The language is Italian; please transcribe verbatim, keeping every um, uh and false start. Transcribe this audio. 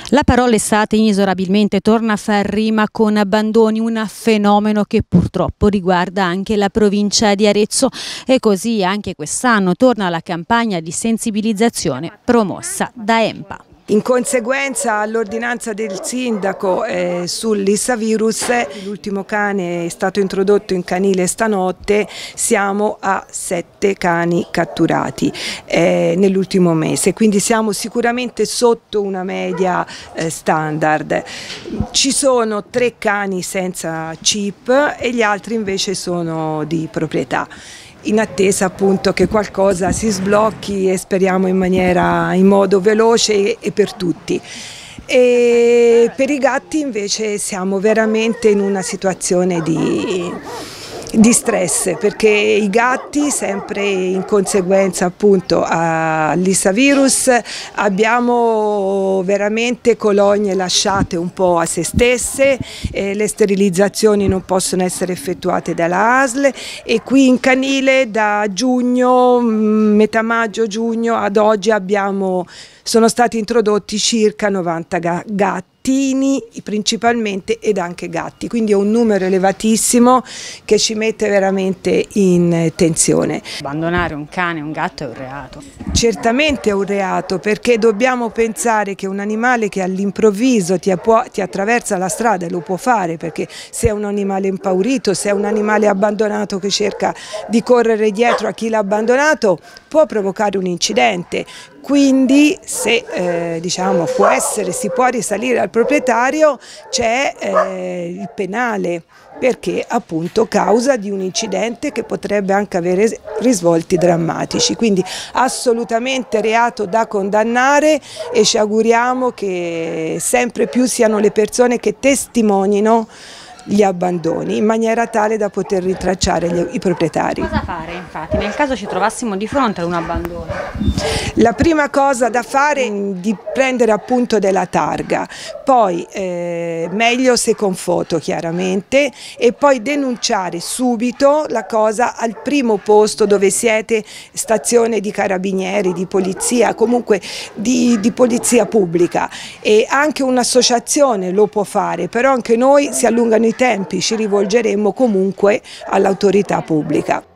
La parola estate inesorabilmente torna a far rima con abbandoni, un fenomeno che purtroppo riguarda anche la provincia di Arezzo, e così anche quest'anno torna la campagna di sensibilizzazione promossa da EMPA. In conseguenza all'ordinanza del sindaco eh, sull'issavirus, l'ultimo cane è stato introdotto in canile stanotte, siamo a sette cani catturati eh, nell'ultimo mese, quindi siamo sicuramente sotto una media eh, standard. Ci sono tre cani senza chip e gli altri invece sono di proprietà, in attesa appunto che qualcosa si sblocchi e speriamo in maniera, in modo veloce e per tutti. E per i gatti invece siamo veramente in una situazione di, di stress, perché i gatti, sempre in conseguenza appunto all'issavirus, abbiamo veramente colonie lasciate un po' a se stesse, eh, le sterilizzazioni non possono essere effettuate dalla A S L e qui in canile da giugno, metà maggio-giugno ad oggi abbiamo, sono stati introdotti circa novanta gatti, principalmente, ed anche gatti, quindi è un numero elevatissimo che ci mette veramente in tensione. Abbandonare un cane e un gatto è un reato. Certamente è un reato, perché dobbiamo pensare che un animale che all'improvviso ti, ti attraversa la strada, lo può fare, perché se è un animale impaurito, se è un animale abbandonato che cerca di correre dietro a chi l'ha abbandonato, può provocare un incidente. Quindi se eh, diciamo, può essere, si può risalire al proprietario, c'è eh, il penale, perché appunto causa di un incidente che potrebbe anche avere risvolti drammatici. Quindi assolutamente reato da condannare, e ci auguriamo che sempre più siano le persone che testimonino gli abbandoni in maniera tale da poter ritracciare gli, i proprietari. Cosa fare infatti nel caso ci trovassimo di fronte ad un abbandono? La prima cosa da fare è di prendere appunto della targa, poi eh, meglio se con foto chiaramente, e poi denunciare subito la cosa al primo posto dove siete, stazione di carabinieri, di polizia, comunque di, di polizia pubblica, e anche un'associazione lo può fare, però anche noi si allungano i tempi, ci rivolgeremo comunque all'autorità pubblica.